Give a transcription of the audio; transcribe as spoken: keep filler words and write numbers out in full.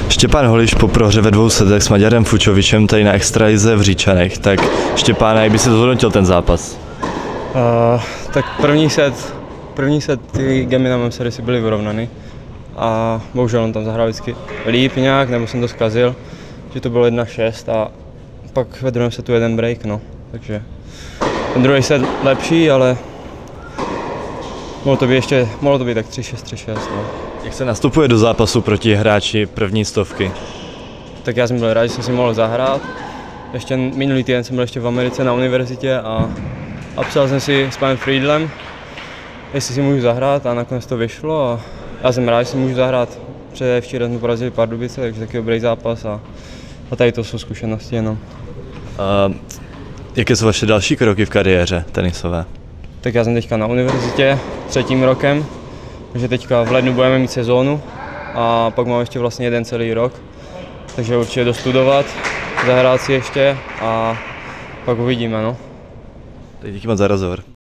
Štěpán Holiš po prohře ve dvou setech s Maďarem Fučovičem tady na extralize v Říčanech, tak Štěpáne, jak by si to zhodnotil ten zápas? Uh, tak první set, první set ty gamy na mém servisi byly vyrovnaný a bohužel on tam zahrál vždycky líp nějak, nebo jsem to zkazil, že to bylo jedna šest a pak ve druhém setu jeden break, no, takže ten druhý set lepší, ale mohlo to být ještě, mohlo to být tak tři šest, tři šest, no. Jak se nastupuje do zápasu proti hráči první stovky? Tak já jsem byl rád, že jsem si mohl zahrát. Ještě minulý týden jsem byl ještě v Americe na univerzitě a, a psal jsem si s panem Friedlem, jestli si můžu zahrát a nakonec to vyšlo a já jsem rád, že si můžu zahrát. Předevčírem jsme porazili Pardubice, takže taky dobrý zápas a, a tady to jsou zkušenosti jenom. Uh, jaké jsou vaše další kroky v kariéře tenisové? Tak já jsem teďka na univerzitě třetím rokem, takže teďka v lednu budeme mít sezónu a pak mám ještě vlastně jeden celý rok, takže určitě dostudovat, zahrát si ještě a pak uvidíme, no. Tak díky moc za rozhovor.